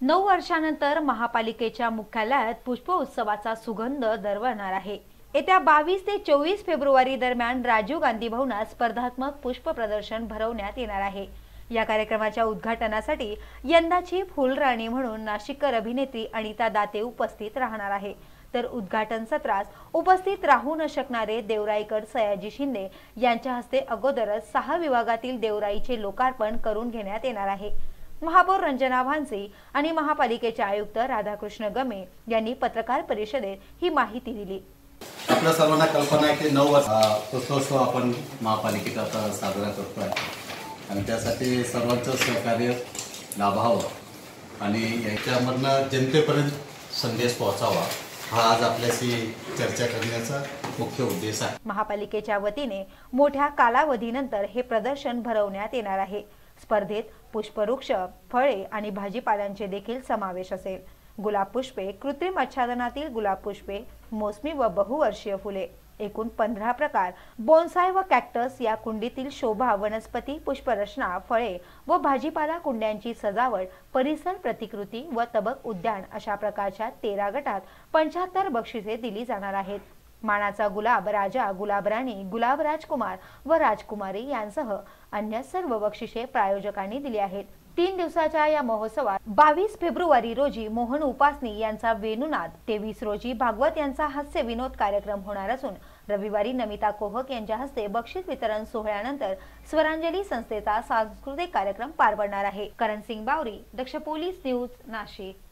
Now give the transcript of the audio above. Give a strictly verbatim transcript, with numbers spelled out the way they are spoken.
नऊ वर्षानंतर महापालिकेच्या मुख्यालयात पुष्प उत्सवाचा सुगंध दरवळणार आहे। येत्या बावीस ते चोवीस फेब्रुवारी दरम्यान राजीव गांधी भवनात स्पर्धात्मक पुष्प प्रदर्शन भरवण्यात येणार आहे। या कार्यक्रमाच्या उद्घाटनासाठी यंदाची फुलराणी म्हणून नाशिककर अभिनेत्री अनिता दाते उपस्थित राहणार आहे। तर उद्घाटन सत्रास उपस्थित राहू न शकणारे देवराईकर सयाजी शिंदे यांच्या हस्ते अगोदरच सहा विभागातील देवराईचे लोकार्पण करून घेण्यात येणार आहे। महापौर रंजना भानसी आणि महापालिकेचे आयुक्त राधाकृष्ण गमे यांनी पत्रकार परिषदेत ही माहिती दिली। आपल्या सर्वांना कल्पना आहे की नऊ वर्ष पुष्पोत्सव आपण महापालिकेत आता साजरा करतोय आणि त्यासाठी सर्वांचं सहकार्य लाभावं आणि याच्यामधनं जनतेपर्यंत संदेश पोहोचावा हा आज आपल्याशी चर्चा करण्याचा मुख्य उद्देश आहे। महापालिकेच्या वतीने मोठ्या कालावधीनंतर हे प्रदर्शन भरवण्यात येणार आहे। स्पर्धेत पुष्पवृक्ष, फळे आणि भाजीपाल्यांचे देखील समावेश असेल। गुलाब पुष्पे, कृत्रिम आच्छादनातील गुलाब पुष्पे, मोसमी व बहुवर्षीय फुले, एकूण पंधरा प्रकार, बोन्साय व कॅक्टस या कुंडीतील शोभा वनस्पती, पुष्परचना, फळे व भाजीपाला कुंड्यांची सजावट, परिसर प्रतिकृती व तबक उद्यान अशा प्रकारच्या तेरा गटात पंच्याहत्तर बक्षिसे दिली जाणार आहेत। मानाचा गुलाब राजा, गुलाब राणी, गुलाब राजकुमार व राजकुमारी यांसह अन्य सर्व बक्षिसे प्रायोजकांनी दिली आहेत। तीन दिवसाच्या या महोत्सवात बावीस फेब्रुवारी रोजी मोहन उपासनी यांचा वेणुनाद, तेवीस रोजी भागवत यांचा हास्य विनोद कार्यक्रम होणार असून रविवारी नमिता कोहक यांच्या हस्ते बक्षीस वितरण सोहळ्यानंतर स्वरांजली संस्थेचा सांस्कृतिक कार्यक्रम पार पडणार आहे। Karan Singh Bawari, Daksh police news, Nashik.